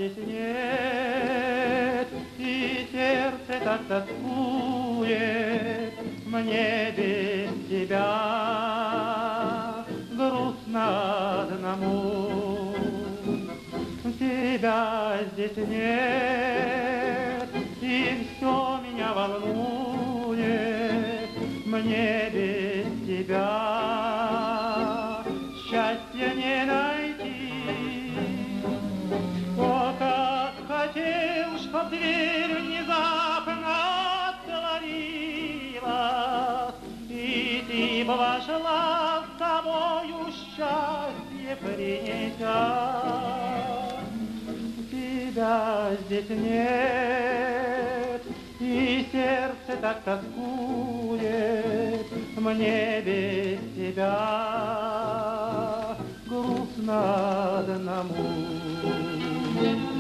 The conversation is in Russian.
здесь нет, и сердце так тоскует, мне без тебя грустно одному. Тебя здесь нет, и все меня волнует, мне без тебя счастья не найти. О, как хотел, чтоб дверь внезапно отворилась, и ты бы вошла с тобою счастье принеся. Тебя здесь нет, и сердце так тоскует, мне без тебя грустно одному.